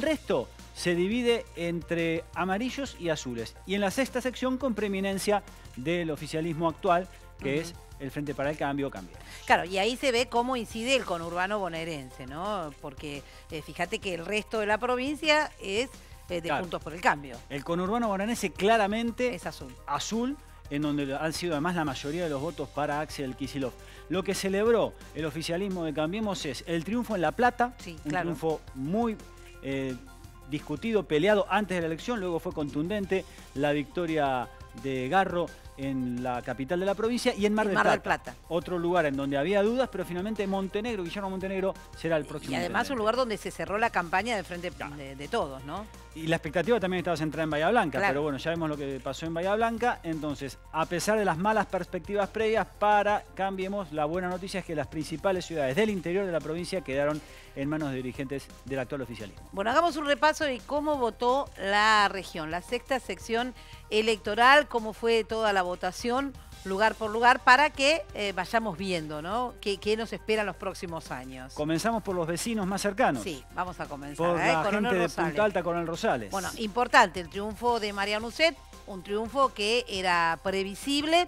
resto se divide entre amarillos y azules. Y en la sexta sección con preeminencia del oficialismo actual, que es el Frente para el Cambio, Cambiemos. Claro, y ahí se ve cómo incide el conurbano bonaerense, ¿no? Porque fíjate que el resto de la provincia es de Juntos por el Cambio. El conurbano bonaerense claramente es azul. Azul, en donde han sido además la mayoría de los votos para Axel Kicillof. Lo que celebró el oficialismo de Cambiemos es el triunfo en La Plata, un triunfo muy discutido, peleado antes de la elección, luego fue contundente la victoria de Garro en la capital de la provincia y en Mar del Plata. Otro lugar en donde había dudas, pero finalmente Montenegro, Guillermo Montenegro, será el próximo. Y además un lugar donde se cerró la campaña del Frente de Todos, ¿no? Y la expectativa también estaba centrada en Bahía Blanca, pero bueno, ya vemos lo que pasó en Bahía Blanca. Entonces, a pesar de las malas perspectivas previas para Cambiemos, la buena noticia es que las principales ciudades del interior de la provincia quedaron en manos de dirigentes del actual oficialismo. Bueno, hagamos un repaso de cómo votó la región, la sexta sección electoral, cómo fue toda la votación, lugar por lugar, para que vayamos viendo, ¿no? ¿Qué nos espera en los próximos años? Comenzamos por los vecinos más cercanos. Sí, vamos a comenzar. Por la gente de Punta Alta, Coronel Rosales. Bueno, importante el triunfo de Mariano Ucet, un triunfo que era previsible,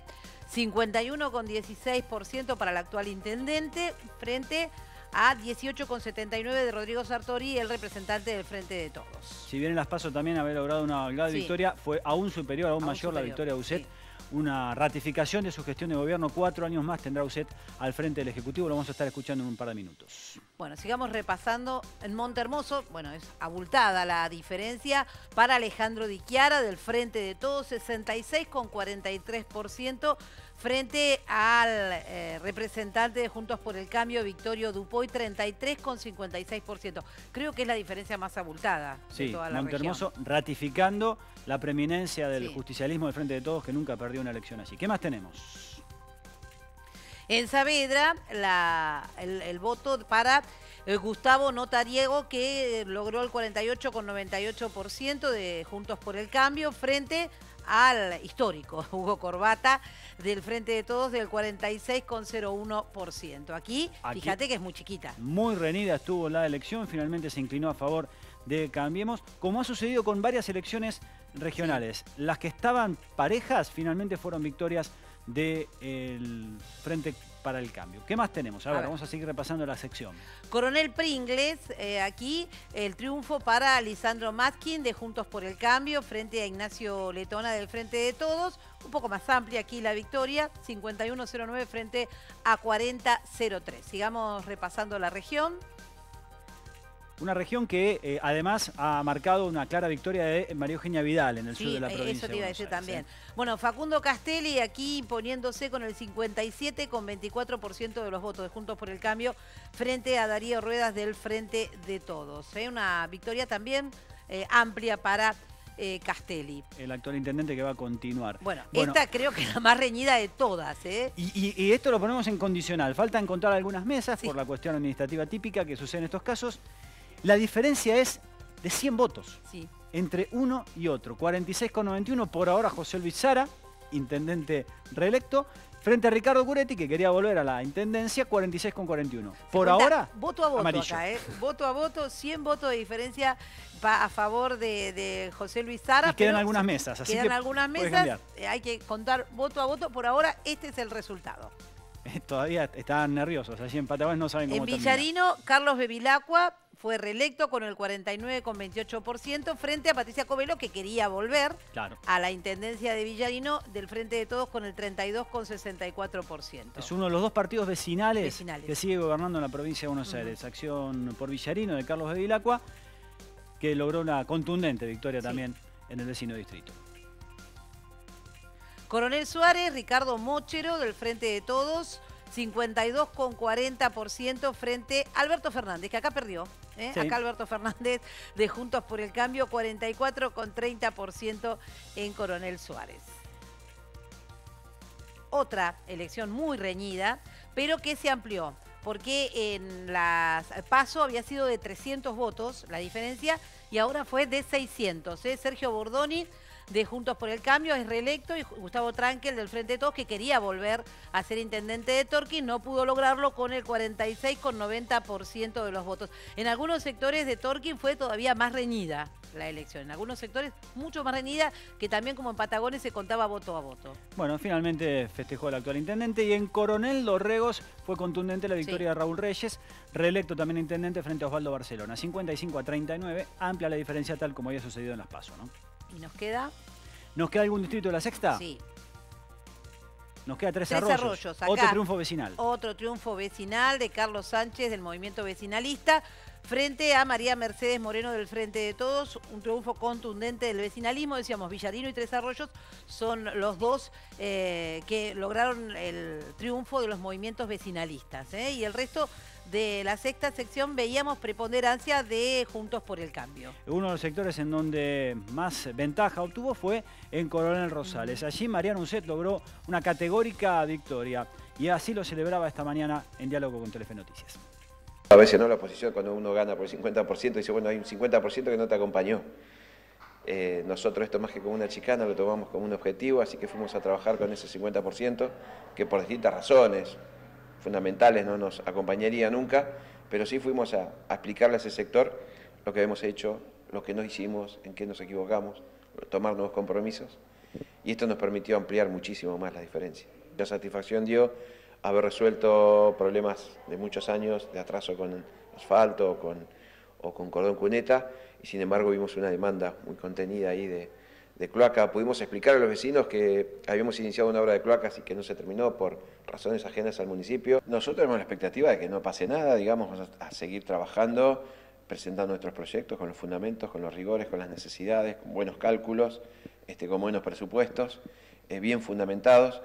51,16% para el actual intendente, frente a 18,79% de Rodrigo Sartori, el representante del Frente de Todos. Si bien en las PASO también haber logrado una holgada victoria, fue aún superior, aún mayor la victoria de Ucet. Una ratificación de su gestión de gobierno, 4 años más tendrá Ucet al frente del Ejecutivo, lo vamos a estar escuchando en un par de minutos. Bueno, sigamos repasando. En Montehermoso, bueno, es abultada la diferencia para Alejandro Di Chiara del Frente de Todos, 66,43%, frente al representante de Juntos por el Cambio, Victorio Dupuy, 33,56%. Creo que es la diferencia más abultada de toda la Montehermoso región. Ratificando la preeminencia del justicialismo del Frente de Todos, que nunca perdió una elección así. ¿Qué más tenemos? En Saavedra, el voto para Gustavo Notariego, que logró el 48,98% de Juntos por el Cambio, frente al histórico Hugo Corbata del Frente de Todos del 46,01%. Aquí, fíjate que es muy chiquita. Muy reñida estuvo la elección, finalmente se inclinó a favor de Cambiemos, como ha sucedido con varias elecciones regionales. Las que estaban parejas finalmente fueron victorias del Frente para el Cambio. ¿Qué más tenemos? A ver, vamos a seguir repasando la sección. Coronel Pringles, aquí el triunfo para Lisandro Matkin de Juntos por el Cambio frente a Ignacio Letona del Frente de Todos. Un poco más amplia aquí la victoria, 51,09 frente a 40,03. Sigamos repasando la región. Una región que además ha marcado una clara victoria de María Eugenia Vidal en el sur de la provincia. Eso te iba a decir también. Bueno, Facundo Castelli aquí imponiéndose con el 57,24% de los votos de Juntos por el Cambio frente a Darío Ruedas del Frente de Todos. Una victoria también amplia para Castelli. El actual intendente que va a continuar. Bueno, esta creo que es la más reñida de todas. Y esto lo ponemos en condicional. Falta encontrar algunas mesas por la cuestión administrativa típica que sucede en estos casos. La diferencia es de 100 votos entre uno y otro. 46,91 por ahora José Luis Sara, intendente reelecto, frente a Ricardo Curetti, que quería volver a la intendencia, 46,41. Por ahora, voto a voto amarillo. acá, voto a voto, 100 votos de diferencia a favor de José Luis Sara. Y quedan algunas mesas, así quedan que algunas mesas, hay que contar voto a voto. Por ahora, este es el resultado. Todavía están nerviosos, allí en Patagones no saben cómo En Villarino, Carlos Bevilacqua fue reelecto con el 49,28% frente a Patricia Covelo, que quería volver a la intendencia de Villarino del Frente de Todos con el 32,64%. Es uno de los dos partidos vecinales que sigue gobernando en la provincia de Buenos Aires. Acción por Villarino de Carlos Bevilacqua, que logró una contundente victoria también en el vecino distrito. Coronel Suárez, Ricardo Mochero del Frente de Todos, 52,40% frente a Alberto Fernández, que acá perdió. Acá Alberto Fernández de Juntos por el Cambio, 44,30% en Coronel Suárez. Otra elección muy reñida, pero que se amplió, porque en las PASO había sido de 300 votos la diferencia y ahora fue de 600. Sergio Bordoni de Juntos por el Cambio, es reelecto, y Gustavo Trankel del Frente de Todos, que quería volver a ser intendente de Torquín, no pudo lograrlo con el 46,90% de los votos. En algunos sectores de Torquín fue todavía más reñida la elección, en algunos sectores mucho más reñida, que también como en Patagones se contaba voto a voto. Bueno, finalmente festejó el actual intendente, y en Coronel Dorregos fue contundente la victoria de Raúl Reyes, reelecto también intendente frente a Osvaldo Barcelona. 55-39, amplia la diferencia tal como había sucedido en las PASO, ¿no? ¿Y nos queda? ¿Nos queda algún distrito de la sexta? Sí. Nos queda Tres Arroyos. Acá, otro triunfo vecinal. Otro triunfo vecinal de Carlos Sánchez del movimiento vecinalista frente a María Mercedes Moreno del Frente de Todos. Un triunfo contundente del vecinalismo. Decíamos, Villarino y Tres Arroyos son los dos que lograron el triunfo de los movimientos vecinalistas. Y el resto de la sexta sección veíamos preponderancia de Juntos por el Cambio. Uno de los sectores en donde más ventaja obtuvo fue en Coronel Rosales. Allí Mariano Ucet logró una categórica victoria, y así lo celebraba esta mañana en diálogo con Telefe Noticias. A veces no, la oposición, cuando uno gana por el 50%, dice, bueno, hay un 50% que no te acompañó. Nosotros esto más que como una chicana lo tomamos como un objetivo, así que fuimos a trabajar con ese 50% que por distintas razones fundamentales no nos acompañaría nunca, pero sí fuimos a explicarle a ese sector lo que hemos hecho, lo que no hicimos, en qué nos equivocamos, tomar nuevos compromisos, y esto nos permitió ampliar muchísimo más la diferencia. La satisfacción dio haber resuelto problemas de muchos años de atraso con asfalto o con cordón cuneta, y sin embargo vimos una demanda muy contenida ahí de cloaca. Pudimos explicar a los vecinos que habíamos iniciado una obra de cloacas y que no se terminó por razones ajenas al municipio. Nosotros tenemos la expectativa de que no pase nada, digamos, vamos a seguir trabajando, presentando nuestros proyectos con los fundamentos, con los rigores, con las necesidades, con buenos cálculos, con buenos presupuestos, bien fundamentados.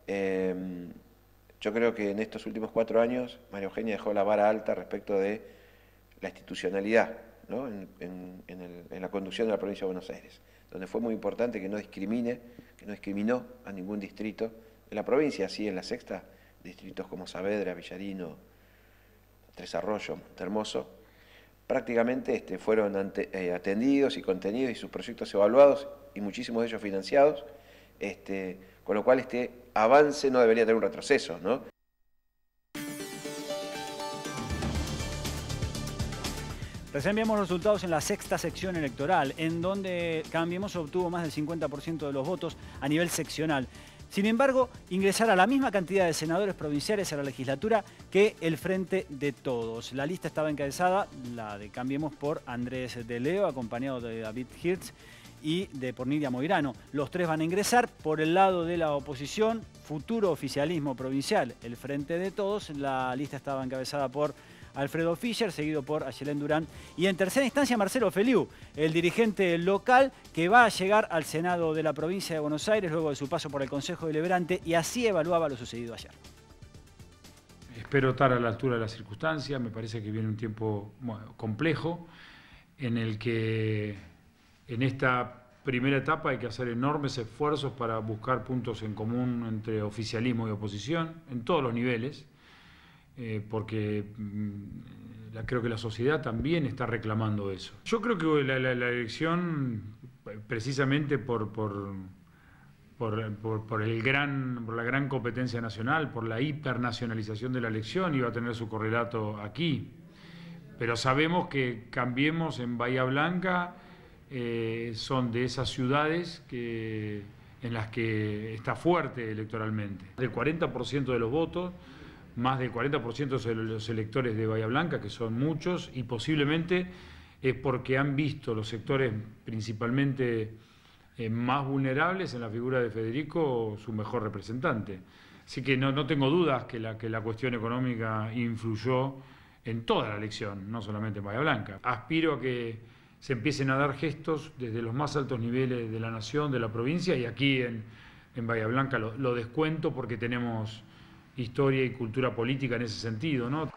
Yo creo que en estos últimos 4 años María Eugenia dejó la vara alta respecto de la institucionalidad, ¿no? en la conducción de la provincia de Buenos Aires, donde fue muy importante que no discriminó a ningún distrito de la provincia. Así en la sexta, distritos como Saavedra, Villarino, Tres Arroyos, Montehermoso, prácticamente fueron atendidos y contenidos, y sus proyectos evaluados, y muchísimos de ellos financiados, con lo cual este avance no debería tener un retroceso, ¿no? Recién vimos los resultados en la sexta sección electoral, en donde Cambiemos obtuvo más del 50% de los votos a nivel seccional. Sin embargo, ingresará la misma cantidad de senadores provinciales a la legislatura que el Frente de Todos. La lista estaba encabezada, la de Cambiemos, por Andrés de Leo, acompañado de David Hirtz y por Nidia Moirano. Los tres van a ingresar. Por el lado de la oposición, futuro oficialismo provincial, el Frente de Todos, la lista estaba encabezada por Alfredo Fischer, seguido por Ayelén Durán, y en tercera instancia Marcelo Feliu, el dirigente local que va a llegar al Senado de la provincia de Buenos Aires luego de su paso por el Consejo Deliberante, y así evaluaba lo sucedido ayer. Espero estar a la altura de las circunstancias. Me parece que viene un tiempo complejo, en el que en esta primera etapa hay que hacer enormes esfuerzos para buscar puntos en común entre oficialismo y oposición, en todos los niveles, porque creo que la sociedad también está reclamando eso. Yo creo que la elección, precisamente por la gran competencia nacional, por la hipernacionalización de la elección, iba a tener su correlato aquí. Pero sabemos que Cambiemos en Bahía Blanca son de esas ciudades en las que está fuerte electoralmente. Del 40% de los votos, más del 40% de los electores de Bahía Blanca, que son muchos, y posiblemente es porque han visto los sectores principalmente más vulnerables en la figura de Federico su mejor representante. Así que no tengo dudas que la cuestión económica influyó en toda la elección, no solamente en Bahía Blanca. Aspiro a que se empiecen a dar gestos desde los más altos niveles de la nación, de la provincia, y aquí en Bahía Blanca lo descuento porque tenemos historia y cultura política en ese sentido, ¿no?